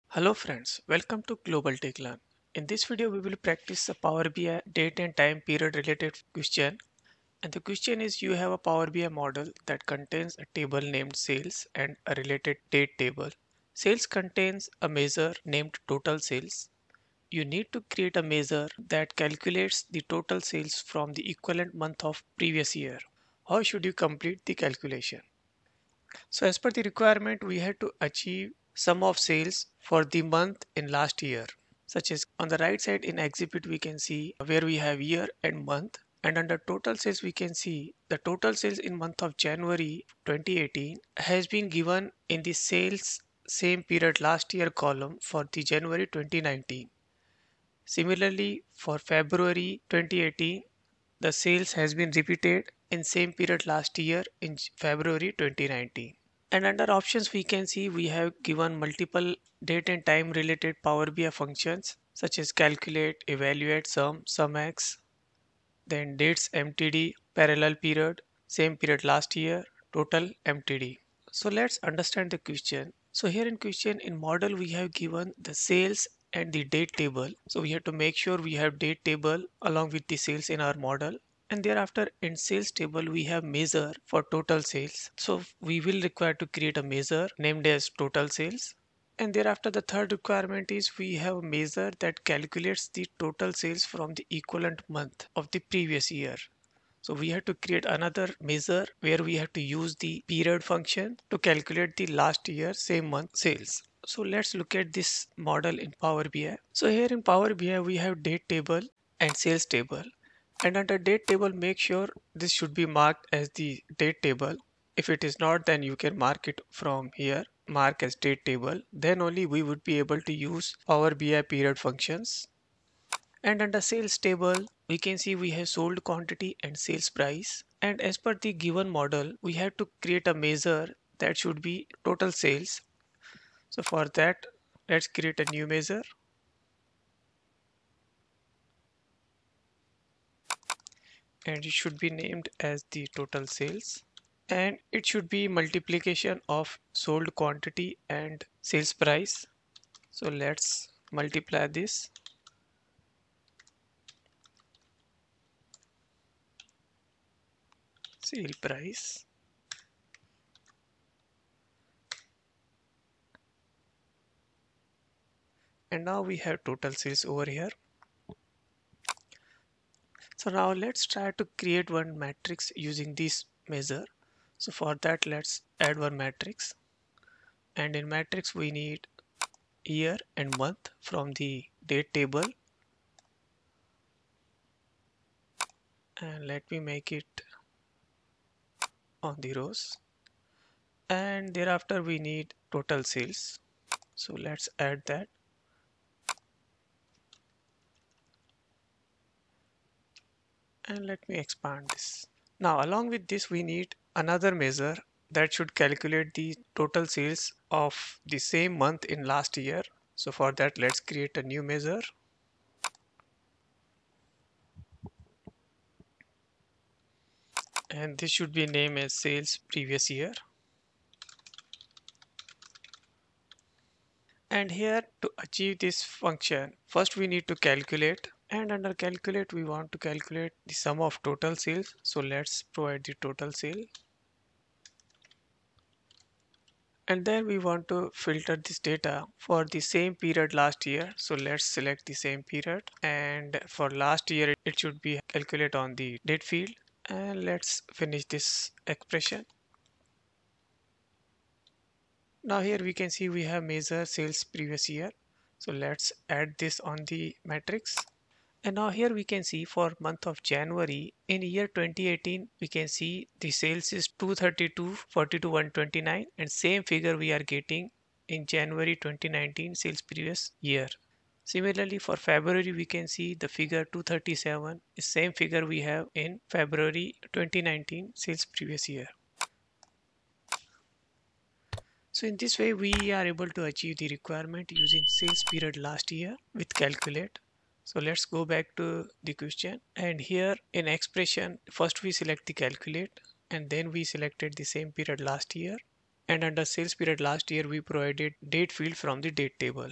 Hello friends, welcome to Global Tech Learn. In this video, we will practice a Power BI date and time period related question. And the question is you have a Power BI model that contains a table named sales and a related date table. Sales contains a measure named total sales. You need to create a measure that calculates the total sales from the equivalent month of previous year. How should you complete the calculation? So as per the requirement, we had to achieve sum of sales for the month in last year. Such as on the right side in exhibit, we can see where we have year and month. And under total sales, we can see the total sales in month of January 2018 has been given in the sales same period last year column for the January 2019. Similarly, for February 2018, the sales has been repeated in same period last year in February 2019. And under options we can see we have given multiple date and time related Power BI functions such as calculate, evaluate, sum, sumx, then dates MTD, parallel period, same period last year, total MTD. So let's understand the question. So here in question in model we have given the sales and the date table. So we have to make sure we have date table along with the sales in our model. And thereafter in sales table we have measure for total sales. So we will require to create a measure named as total sales. And thereafter the third requirement is we have a measure that calculates the total sales from the equivalent month of the previous year. So we have to create another measure where we have to use the period function to calculate the last year same month sales. So let's look at this model in Power BI. So here in Power BI we have date table and sales table. And under date table make sure this should be marked as the date table. If it is not, then you can mark it from here, mark as date table. Then only we would be able to use Power BI period functions. And under sales table, we can see we have sold quantity and sales price. And as per the given model, we have to create a measure that should be total sales. So for that, let's create a new measure. And it should be named as the total sales. And it should be multiplication of sold quantity and sales price. So let's multiply this. Sale price. And now we have total sales over here. So now let's try to create one matrix using this measure. So for that, let's add one matrix. And in matrix, we need year and month from the date table. And let me make it on the rows. And thereafter, we need total sales. So let's add that. And let me expand this. Now along with this we need another measure that should calculate the total sales of the same month in last year. So for that let's create a new measure. And this should be named as sales previous year. And here to achieve this function, first we need to calculate, and under calculate we want to calculate the sum of total sales. So let's provide the total sale. And then we want to filter this data for the same period last year. So let's select the same period, and for last year it should be calculate on the date field. And let's finish this expression. Now here we can see we have measure sales previous year. So let's add this on the matrix. And now here we can see for month of January in year 2018, we can see the sales is 232, 42, 129, and same figure we are getting in January 2019 sales previous year. Similarly for February we can see the figure 237 is same figure we have in February 2019 sales previous year. So in this way we are able to achieve the requirement using sales period last year with calculate. So let's go back to the question, and here in expression first we select the calculate and then we selected the same period last year, and under sales period last year we provided date field from the date table.